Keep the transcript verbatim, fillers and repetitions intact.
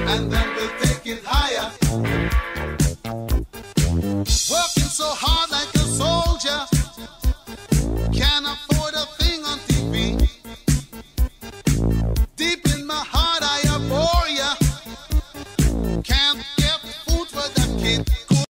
and then we'll take it higher. Working so hard like a soldier, can't afford a thing on T V. Deep in my heart I abhor ya, can't get food for that kid.